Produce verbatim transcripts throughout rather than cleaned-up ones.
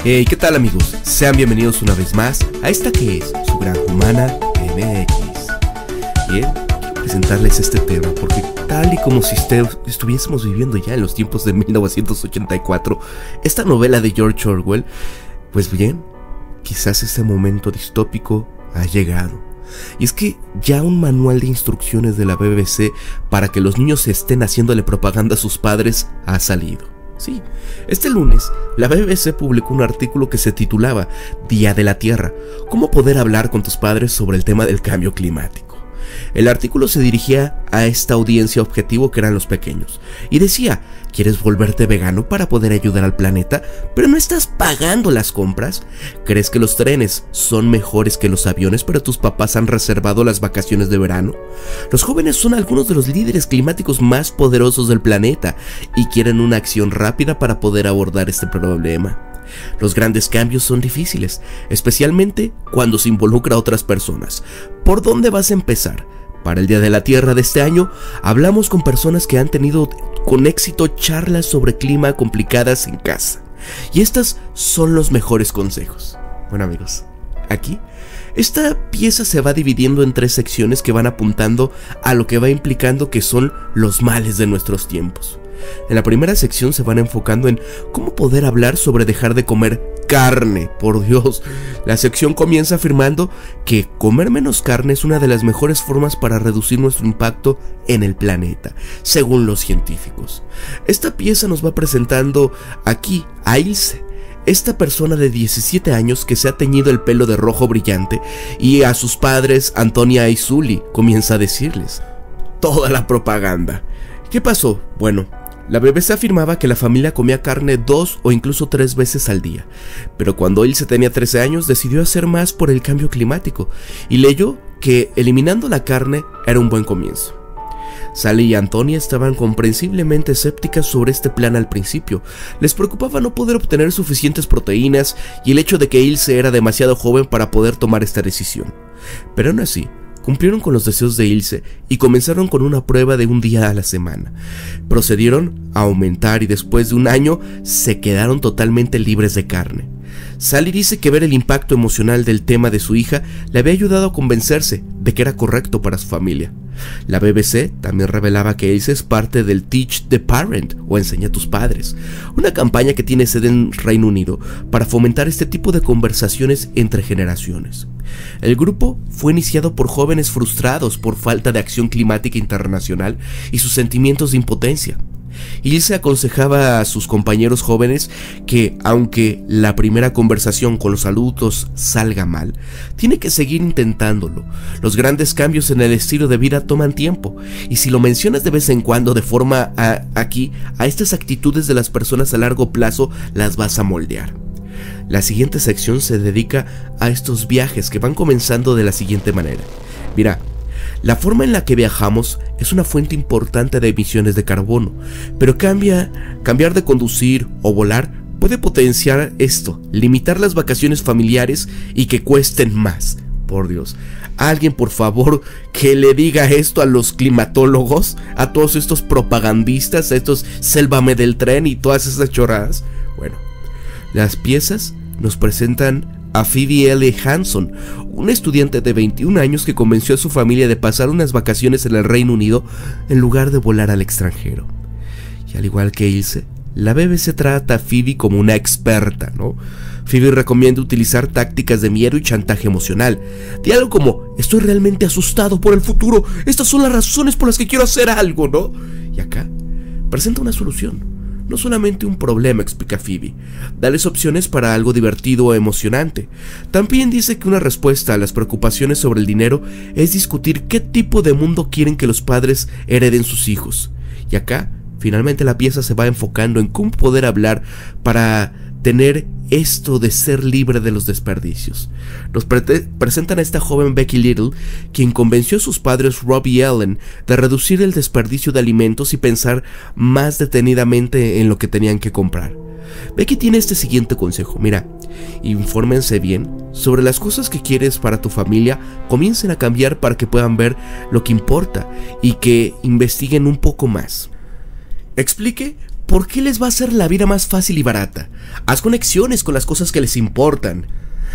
Hey, ¿qué tal amigos? Sean bienvenidos una vez más a esta que es su Granja Humana M X. Bien, quiero presentarles este tema porque tal y como si estuviésemos viviendo ya en los tiempos de mil novecientos ochenta y cuatro, esta novela de George Orwell, pues bien, quizás este momento distópico ha llegado. Y es que ya un manual de instrucciones de la B B C para que los niños estén haciéndole propaganda a sus padres ha salido. Sí, este lunes la B B C publicó un artículo que se titulaba Día de la Tierra, cómo poder hablar con tus padres sobre el tema del cambio climático. El artículo se dirigía a esta audiencia objetivo que eran los pequeños y decía: ¿quieres volverte vegano para poder ayudar al planeta, pero no estás pagando las compras? ¿Crees que los trenes son mejores que los aviones, pero tus papás han reservado las vacaciones de verano? Los jóvenes son algunos de los líderes climáticos más poderosos del planeta y quieren una acción rápida para poder abordar este problema. Los grandes cambios son difíciles, especialmente cuando se involucra a otras personas. ¿Por dónde vas a empezar? Para el Día de la Tierra de este año, hablamos con personas que han tenido con éxito charlas sobre clima complicadas en casa. Y estos son los mejores consejos. Bueno amigos, aquí esta pieza se va dividiendo en tres secciones que van apuntando a lo que va implicando que son los males de nuestros tiempos. En la primera sección se van enfocando en cómo poder hablar sobre dejar de comer carne. Por Dios, la sección comienza afirmando que comer menos carne es una de las mejores formas para reducir nuestro impacto en el planeta, según los científicos. Esta pieza nos va presentando aquí a Ilse, esta persona de diecisiete años que se ha teñido el pelo de rojo brillante, y a sus padres, Antonia y Sully, comienza a decirles toda la propaganda. ¿Qué pasó? Bueno, la B B C afirmaba que la familia comía carne dos o incluso tres veces al día, pero cuando Ilse tenía trece años decidió hacer más por el cambio climático y leyó que eliminando la carne era un buen comienzo. Sally y Antonia estaban comprensiblemente escépticas sobre este plan al principio. Les preocupaba no poder obtener suficientes proteínas y el hecho de que Ilse era demasiado joven para poder tomar esta decisión. Pero aún así, cumplieron con los deseos de Ilse y comenzaron con una prueba de un día a la semana. Procedieron a aumentar y después de un año se quedaron totalmente libres de carne. Sally dice que ver el impacto emocional del tema de su hija le había ayudado a convencerse de que era correcto para su familia. La B B C también revelaba que Ilse es parte del Teach the Parent o Enseña a tus padres, una campaña que tiene sede en Reino Unido para fomentar este tipo de conversaciones entre generaciones. El grupo fue iniciado por jóvenes frustrados por falta de acción climática internacional y sus sentimientos de impotencia. Ilse aconsejaba a sus compañeros jóvenes que, aunque la primera conversación con los adultos salga mal, tiene que seguir intentándolo. Los grandes cambios en el estilo de vida toman tiempo, y si lo mencionas de vez en cuando de forma a, aquí, a estas actitudes de las personas a largo plazo las vas a moldear. La siguiente sección se dedica a estos viajes que van comenzando de la siguiente manera. Mira, la forma en la que viajamos es una fuente importante de emisiones de carbono, pero cambia, cambiar de conducir o volar puede potenciar esto, limitar las vacaciones familiares y que cuesten más. Por Dios, alguien por favor que le diga esto a los climatólogos, a todos estos propagandistas, a estos sélvame del tren y todas esas chorradas. Bueno, las piezas nos presentan a Phoebe L. Hanson, un estudiante de veintiún años que convenció a su familia de pasar unas vacaciones en el Reino Unido en lugar de volar al extranjero. Y al igual que Ilse, la B B C trata a Phoebe como una experta, ¿no? Phoebe recomienda utilizar tácticas de miedo y chantaje emocional. Di algo como: estoy realmente asustado por el futuro, estas son las razones por las que quiero hacer algo, ¿no? Y acá presenta una solución. No solamente un problema, explica Phoebe. Dales opciones para algo divertido o emocionante. También dice que una respuesta a las preocupaciones sobre el dinero es discutir qué tipo de mundo quieren que los padres hereden sus hijos. Y acá, finalmente la pieza se va enfocando en cómo poder hablar para tener esto de ser libre de los desperdicios. Nos pre presentan a esta joven Becky Little, quien convenció a sus padres Rob y Ellen de reducir el desperdicio de alimentos y pensar más detenidamente en lo que tenían que comprar. Becky tiene este siguiente consejo: mira, infórmense bien sobre las cosas que quieres para tu familia, comiencen a cambiar para que puedan ver lo que importa y que investiguen un poco más. Explique ¿Por qué les va a hacer la vida más fácil y barata? Haz conexiones con las cosas que les importan.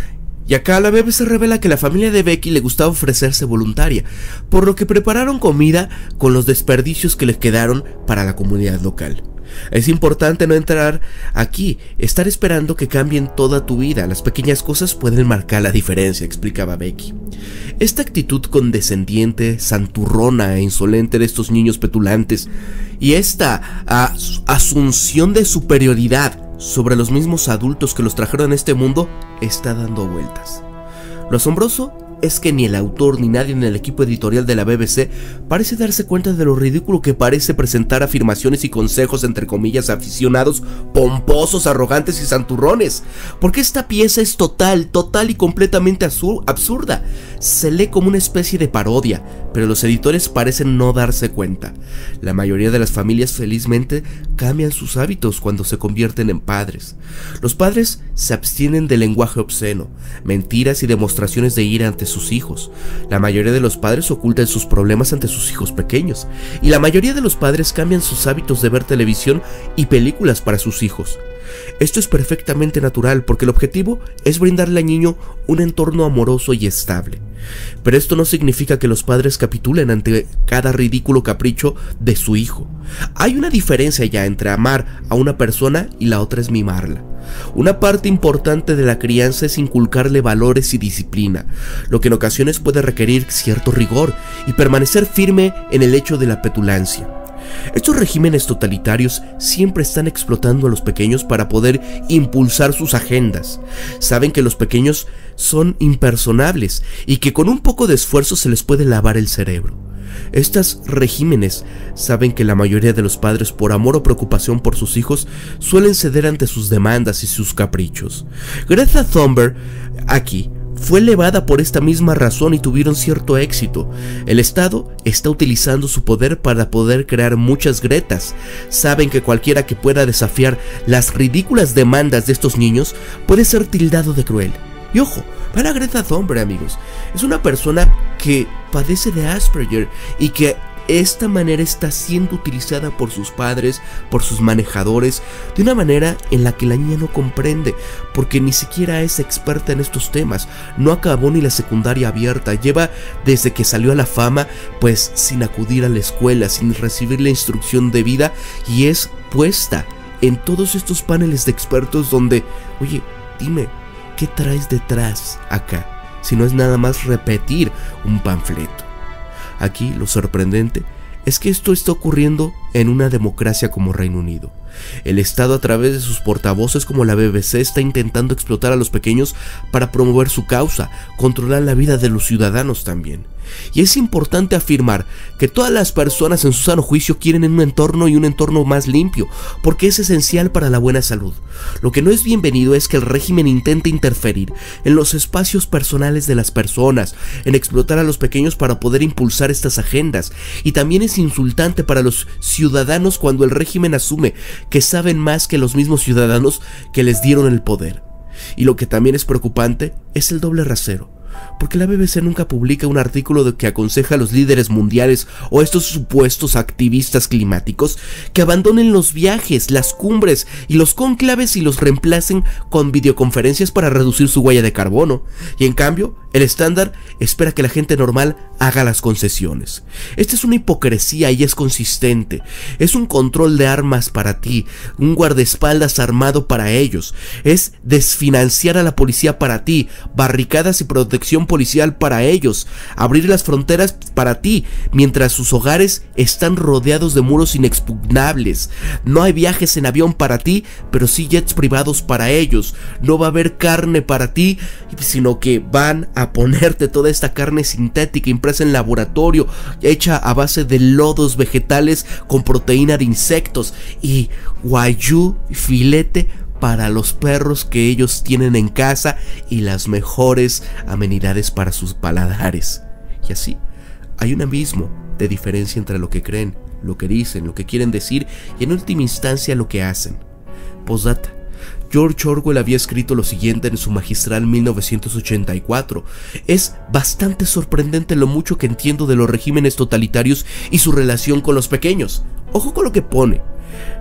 Y acá la B B C revela que la familia de Becky le gustaba ofrecerse voluntaria, por lo que prepararon comida con los desperdicios que les quedaron para la comunidad local. Es importante no entrar aquí, estar esperando que cambien toda tu vida. Las pequeñas cosas pueden marcar la diferencia, explicaba Becky. Esta actitud condescendiente, santurrona e insolente de estos niños petulantes y esta as- asunción de superioridad sobre los mismos adultos que los trajeron a este mundo está dando vueltas. Lo asombroso es que ni el autor ni nadie en el equipo editorial de la B B C parece darse cuenta de lo ridículo que parece presentar afirmaciones y consejos entre comillas aficionados pomposos, arrogantes y santurrones, porque esta pieza es total, total y completamente absurda. Se lee como una especie de parodia, pero los editores parecen no darse cuenta. La mayoría de las familias felizmente cambian sus hábitos cuando se convierten en padres. Los padres se abstienen del lenguaje obsceno, mentiras y demostraciones de ira ante sus hijos. La mayoría de los padres ocultan sus problemas ante sus hijos pequeños, y la mayoría de los padres cambian sus hábitos de ver televisión y películas para sus hijos. Esto es perfectamente natural porque el objetivo es brindarle al niño un entorno amoroso y estable. Pero esto no significa que los padres capitulen ante cada ridículo capricho de su hijo. Hay una diferencia ya entre amar a una persona y la otra es mimarla. Una parte importante de la crianza es inculcarle valores y disciplina, lo que en ocasiones puede requerir cierto rigor y permanecer firme en el hecho de la petulancia. Estos regímenes totalitarios siempre están explotando a los pequeños para poder impulsar sus agendas. Saben que los pequeños son impersonables y que con un poco de esfuerzo se les puede lavar el cerebro. Estos regímenes saben que la mayoría de los padres, por amor o preocupación por sus hijos, suelen ceder ante sus demandas y sus caprichos. Greta Thunberg, aquí, fue elevada por esta misma razón y tuvieron cierto éxito. El Estado está utilizando su poder para poder crear muchas Gretas. Saben que cualquiera que pueda desafiar las ridículas demandas de estos niños puede ser tildado de cruel. Y ojo, para Greta Thunberg, amigos, es una persona que padece de Asperger y que esta manera está siendo utilizada por sus padres, por sus manejadores, de una manera en la que la niña no comprende, porque ni siquiera es experta en estos temas, no acabó ni la secundaria abierta, lleva desde que salió a la fama, pues sin acudir a la escuela, sin recibir la instrucción debida, y es puesta en todos estos paneles de expertos donde, oye, dime, ¿qué traes detrás acá? Si no es nada más repetir un panfleto. Aquí lo sorprendente es que esto está ocurriendo en una democracia como Reino Unido. El Estado, a través de sus portavoces como la B B C, está intentando explotar a los pequeños para promover su causa, controlar la vida de los ciudadanos también. Y es importante afirmar que todas las personas en su sano juicio quieren un entorno y un entorno más limpio, porque es esencial para la buena salud. Lo que no es bienvenido es que el régimen intente interferir en los espacios personales de las personas, en explotar a los pequeños para poder impulsar estas agendas. Y también es insultante para los ciudadanos cuando el régimen asume que saben más que los mismos ciudadanos que les dieron el poder. Y lo que también es preocupante es el doble rasero, porque la B B C nunca publica un artículo de que aconseja a los líderes mundiales o estos supuestos activistas climáticos que abandonen los viajes, las cumbres y los cónclaves y los reemplacen con videoconferencias para reducir su huella de carbono. Y en cambio, el estándar espera que la gente normal haga las concesiones. Esta es una hipocresía y es consistente. Es un control de armas para ti, un guardaespaldas armado para ellos. Es desfinanciar a la policía para ti, barricadas y protección policial para ellos, abrir las fronteras para ti, mientras sus hogares están rodeados de muros inexpugnables. No hay viajes en avión para ti, pero sí jets privados para ellos. No va a haber carne para ti, sino que van a ponerte toda esta carne sintética impresa en laboratorio, hecha a base de lodos vegetales con proteína de insectos y wagyu, filete para los perros que ellos tienen en casa y las mejores amenidades para sus paladares. Y así, hay un abismo de diferencia entre lo que creen, lo que dicen, lo que quieren decir y en última instancia lo que hacen. Postdata. George Orwell había escrito lo siguiente en su magistral mil novecientos ochenta y cuatro. Es bastante sorprendente lo mucho que entiendo de los regímenes totalitarios y su relación con los pequeños. Ojo con lo que pone.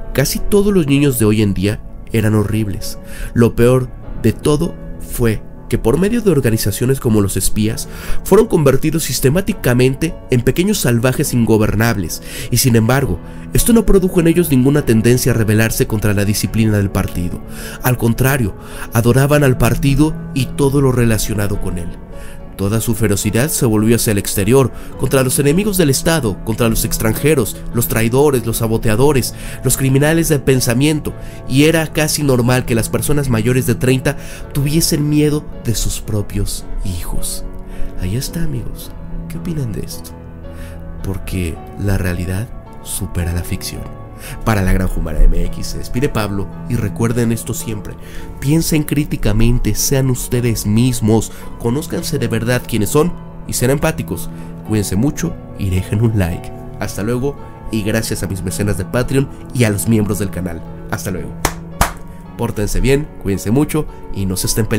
Casi todos los niños de hoy en día eran horribles. Lo peor de todo fue que por medio de organizaciones como los espías, fueron convertidos sistemáticamente en pequeños salvajes ingobernables, y sin embargo, esto no produjo en ellos ninguna tendencia a rebelarse contra la disciplina del partido. Al contrario, adoraban al partido y todo lo relacionado con él. Toda su ferocidad se volvió hacia el exterior, contra los enemigos del Estado, contra los extranjeros, los traidores, los saboteadores, los criminales de pensamiento, y era casi normal que las personas mayores de treinta tuviesen miedo de sus propios hijos. Ahí está, amigos. ¿Qué opinan de esto? Porque la realidad supera la ficción. Para la Gran Humana M X se despide Pablo, y recuerden esto siempre: piensen críticamente, sean ustedes mismos, conózcanse de verdad quiénes son y sean empáticos. Cuídense mucho y dejen un like. Hasta luego, y gracias a mis mecenas de Patreon y a los miembros del canal. Hasta luego. Pórtense bien, cuídense mucho y no se estén peleando.